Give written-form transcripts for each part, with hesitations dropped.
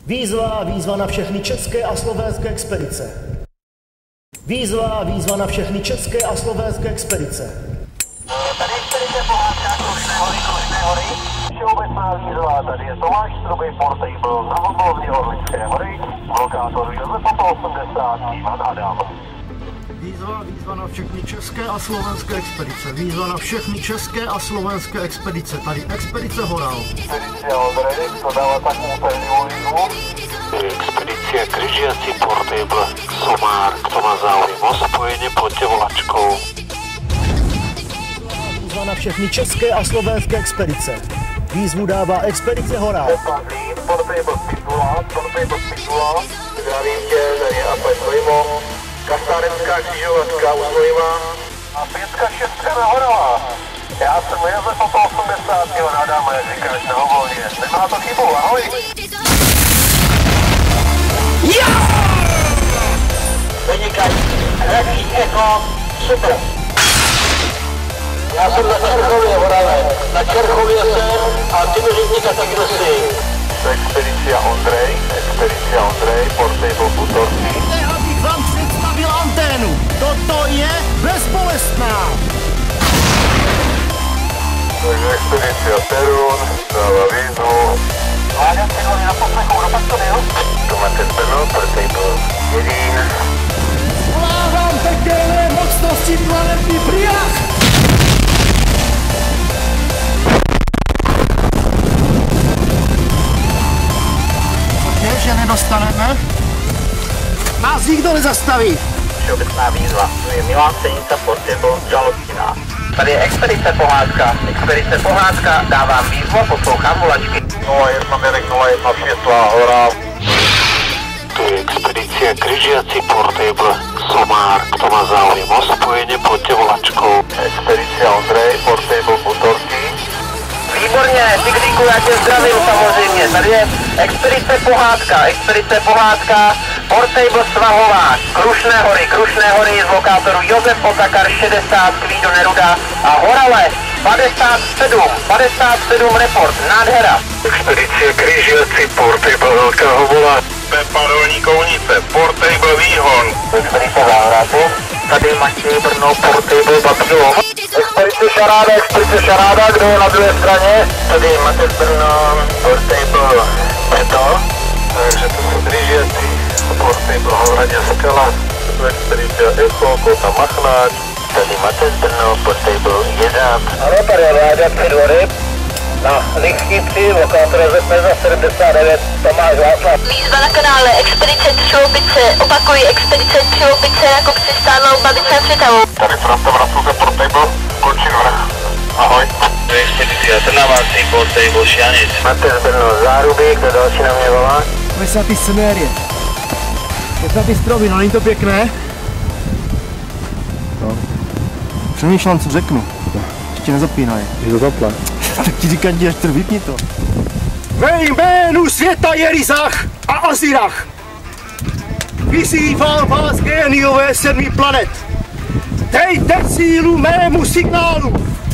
Výzva na všechny české a slovenské expedice. Výzva na všechny české a slovenské expedice. Tady expedice pohádka Krušné hory. Všeobecná výzva, tady je Tomáš Strubej Portable na oblovně Orlické hory, lokátor Josef 80, Ivan Adam. Výzva na všechny české a slovenské expedice. Výzva na všechny české a slovenské expedice. Tady expedice Horal. Expedice Ondrej, to dává takovou pevnou výzvu. Expedícia Križiaci Portable Somár. Kto má záujem o spojenie, poďte volačkou. Výzva na všechny české a slovenské expedice. Výzvu dává expedice Horal. Portable Pitula, zdravím tě, tady je Apple Slimo. Kastárenská křižovatka u Slima. A 5-6 na Horala. Já jsem Josef 80, Adam, jak říkáš, na ovolně. Nemá to chybu, ahoj. Vynikající, hradí Eko, super. Já jsem na Čerchově, Horale. Na Čerchově jsem a ty vyřídníka tygr si. Expedicia Ondrej, Portable Butorky. Abych vám představil anténu. Toto je bezbolestná. Takže expedicia Perun, dává výzvu. Vláďa Cigoli na poslechu, kdo pak to byl? To máte Brno, Portable Jedín. Zvládám pekelné mocnosti planetní Priach. Že nedostaneme? Nás nikdo nezastaví. Všeobecná výzva. To je Milan Senica Portable Žalostina. Tady je expedice pohádka. Dávám výzvu a poslouchám volačky. 01 Mirek 01 Světlá hora. To je expedícia Križiaci Portable Somár. Kto má záujem o spojenie, poďte volačkou. Expedice Ondrej, Portable Butorky. Výborně, Tygříku, já tě zdravím samozřejmě. Tady je expedice pohádka, Portable Svahová, Krušné hory z lokátoru Josef Otakar 60, Kvído Neruda a Horale 57 report, nádhera. Expedice Križiaci Portable Velká Hovola, Pepa Dolní Kounice, Portable Výhon. Expedice Záhráty, tady Matěj Brno, Portable Babylon. Expedice Šaráda, kdo je na druhé straně? Tady je Matec Brno, Portable Beto. Takže to jsou Križiaci, Portable Havradě Skala. Expedice Echo, Kota Machnáč. Tady Matec Brno, Portable 1. Ano, tady je Vláďa Předvory. Na Lichnici, lokátor ZP za 79, Tomáš Václav. Výzva na kanále Expedice Třiloupice, opakuji Expedice Třiloupice jako přistánul Babice na Světavou. Tady Franta Vracůze Portable, Končín vrch. Ahoj. Expedice Trnaváci, Portable Šianic. Matec Brno, Zárubík, kdo další na mě volá? Vysatý smérie. Vysatý stromy, no není to pěkné? No. Přemýšlám, co řeknu. Ještě nezapínaj. Je to zapla. Tak ti říkám, až to vypni to. Ve jménu světa Jerizách a Azirách vyzývám vás géniové 7 planet. Dejte sílu mému signálu.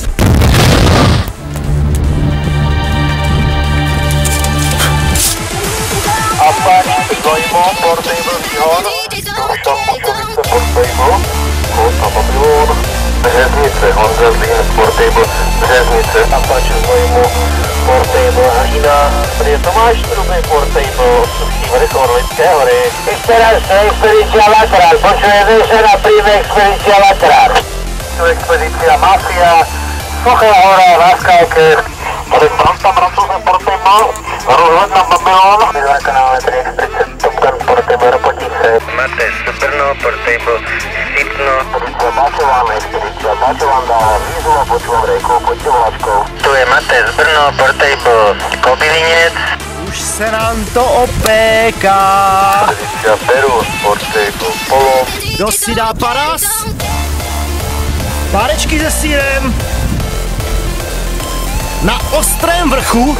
Apáč Slimo, Portable Výhon. Dušan Bučovice, Portable. Kota Babylon. Březnice, Honza Zlín, Portable Březnice. Apáč Slimo, Portable Hlína. Tady je Tomáš Strubej, Portable Suchý vrch Orlické hory. Ještě raz Expedicia Lateral, počujeme se na prým Expedicia Lateral. Tu Expedicia Mafia, Suchá hora, Láskavke. Tady Franta Vracůze Portable, rozhled na Babylon. Na kanále tady Expedice Top Gun Portable Robotice. Matec Brno, Portable Stipno. Expedicia Bačován dá výzvu a počuvam rejkou, pojďte volačkou. Tu je Matec Brno, Portable Kobylinec. Už se nám to opéká. Expedicia Peru, Portable Polo. Kdo si dá paras? Párečky se sýrem. Na ostrém vrchu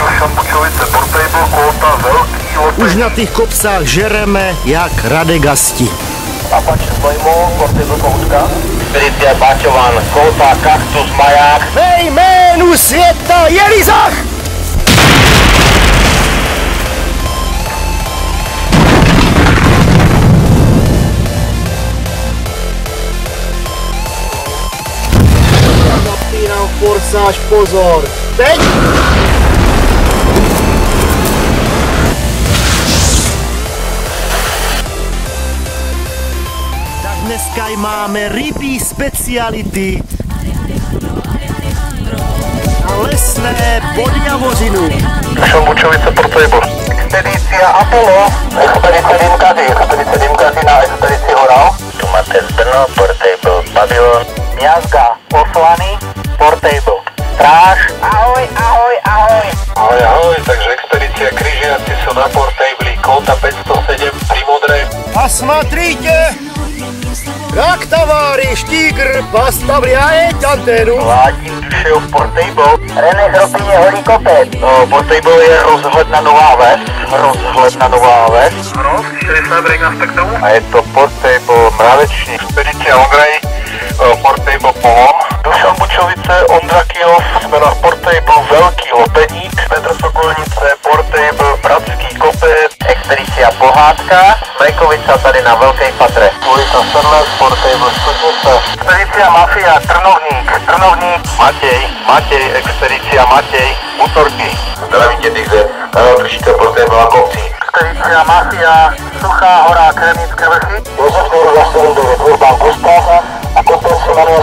už na těch kopcách žereme jak radegasti. Apač Slimo, Portable Kouska. Expedicia Bačován, Kouta, Kaktus, Maják. Ve jménu světa Jerizách! dáváš pozor. Teď! Tak dneska máme rybí speciality a lesné podjavořinu. Dušan Bučovice, Portable. Expedícia Apollo, expedice Dymkazy na expedici Horal. Tu máte z Brno, Portable, Babylon. Miazga, poslaný, Portable. Stráž. Ahoj, ahoj, ahoj. Ahoj, ahoj, takže expedícia Kryžiaci sú na Portable, Kota 507 pri Modrej. A смотрите, как товарищ тygr поставляет антенну. Vládím Dušeho Portable. René Hropině holí kopec. Portable je rozhled na Nová Ves. Hroz, 60 break na spektrum. A je to Portable Mraveční. Expedícia Ograj, Portable Polom. Dušan Bučovice, Ondra Kilov, jsme na Portable Velký Lopeník. Petr Sokolnice, Portable Bratský kopec. Expedícia Pohádka. Smrekovica tady na Velké Patre. Ulica Sedles, Portable Studnice. Expedícia Mafia, Trnovník. Matěj, Expedícia Matěj, Útorky. Zdravím tě, Tygře. Držíte Portable na kopci. Expedícia Mafia, Suchá hora, Kremnické vrchy. Josef Nůr, 79, Urban Gustav. A kopec se jmenuje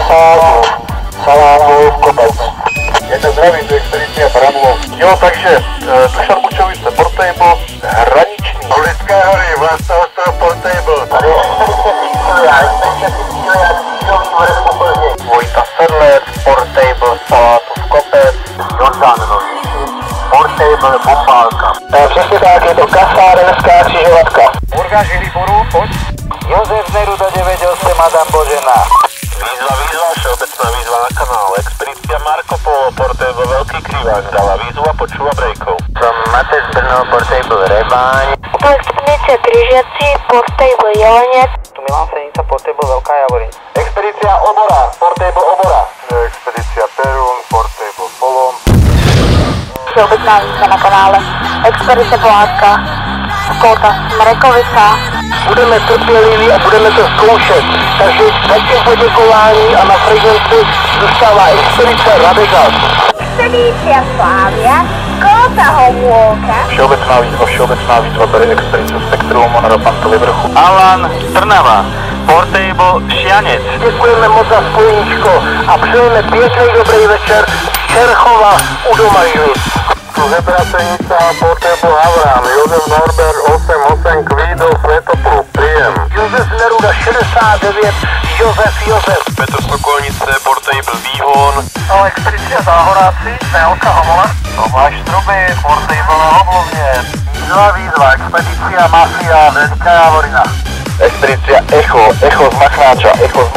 Salánův kopec. Je to zdravím, to je expedícia Bramlov. Jo, takže Dušan Bučovice, Portable, Hraniční. Ulické hory, Vlastnohostvo, Portable. Tady je expedice Cílový vrch po Plzni. Vojta Sedlec, Portable, Salátův kopec. Jordán Novíčin, Portable, Bombálka. Přesně tak, je to kasárenská křižovatka. Burga Žiliboru, pojď. Josef Neruda 98, Madame Božena. Výzva, všeobecná výzva na kanál. Expedícia Marco Polo, Portable Veľký Kriváň, dala výzvu a počúva brejkov. Som Matej z Brno, Portable Rebáň. To expedícia Kryžiaci, Portable Jelenec. Tu Milan Senica, Portable Veľká Javorín. Expedícia Obora, Portable Obora. Expedícia Perún, Portable Polom. Všeobecná výzva na kanále. Expedice Pohádka, Kota Smrekovica. Budeme trpěliví a budeme to zkoušet. Takže zatím poděkování a na frekvenci zůstává expedice Radegas. Expedícia Slávia, Kota Homolka. Všeobecná výzva bere expedice Spektrum na Rapantově vrchu. Alan, Trnava, Portable Šianec. Děkujeme moc za spojeníčko a přejeme pěkný dobrý večer z Čerchova u Domažlic. Zebracenica, Portable Havran, Josef Norbert 88 Kvídov, Svetopluh, príjem. Josef Neruda 69, Josef. Petr Sokolnice, Portable Výhon. Expedícia Záhoráci, Nelka Homola. Tomáš Struby, Portable na Hoblovně. Výzva, Expedícia Mafia, Veľká Javorina. Expedícia Echo z Machnáča.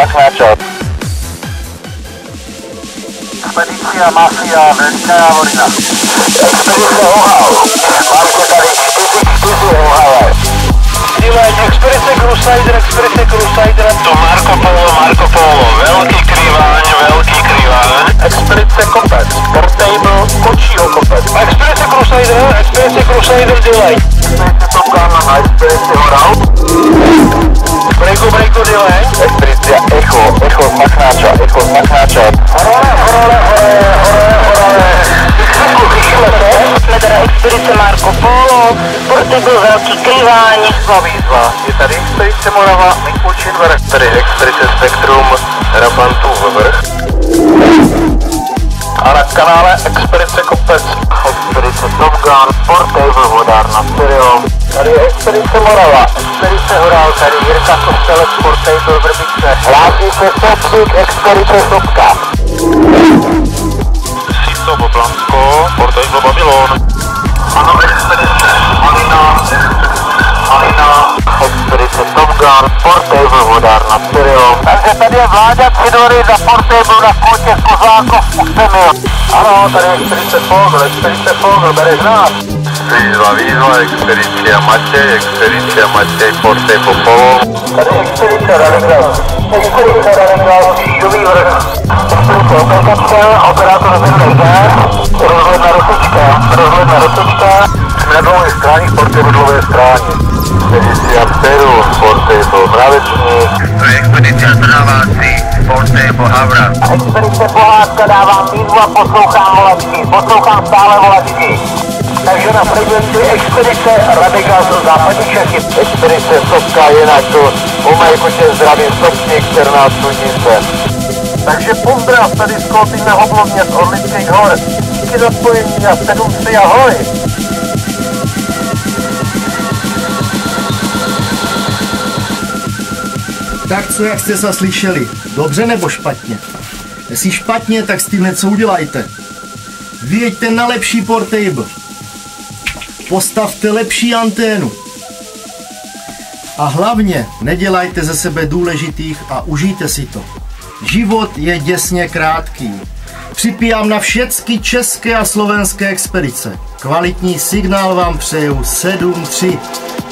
Expedícia Mafia, Veľká Javorina. Expedícia Ohal. Máte tady 4 Ohale. Expedice Crusader. To Marco Polo, Veľký Kriváň. Expedice Kopec, Portable, Kočího kopec. Expedice Crusader, delay. Expedice Top Gun na expedici Horal. Breaku, delay. Expedicia Echo z Machnáča. Hore. Jsme teda expedice Marco Polo, Portable Velký Kriváň. Výzva. Je tady expedice Morava, Mikučin vrch. Tady expedice Spektrum, Rapantův vrch. A na kanále expedice Kopec. Expedice Top Gun, Portable vodárna stereo. Tady je expedice Morava, expedice Horal, tady Jirka Kostelec, Portable Vrbice. Hlásí se Sopsik, expedice Sopka. Sisto Boblansko, Portable Babylon. Ano, expedice Malina, expedice Top Gun, Portable vodárna stereo. Takže tady je Vláďa Cidory za Portable na Kůtě z Kozákov u Semil. Ano, tady je expedice Fogl, bereš nás. Výzva, Expedícia Matěj, Portable Polo. Tady je expedice Radegas, Šídový vrch. Expedice Opelkapsel, operátor ZNG, rozhledna Rosička. na druhé straně portableové stráně. Expedícia Peru, portable mravečník. To je expedícia Trnaváci, portable Havra. Expedice Pohádka, dávám výzvu a poslouchám stále volačky. Takže na frekvenci expedice Radega z západní Čechy. Expedice Sopka je na to, u Majkoče zdravím Sopník 14 studnice. Takže pozdrav tady z Kolpina Hoblovně z Orlických hor. Díky za spojení a 7-3 ahoj. Tak co, jak jste se slyšeli? Dobře nebo špatně? Jestli špatně, tak s tím něco udělajte. Vyjeďte na lepší portable. Postavte lepší anténu. A hlavně nedělajte ze sebe důležitých a užijte si to. Život je děsně krátký. Připíjám na všechny české a slovenské expedice. Kvalitní signál vám přeju 7-3.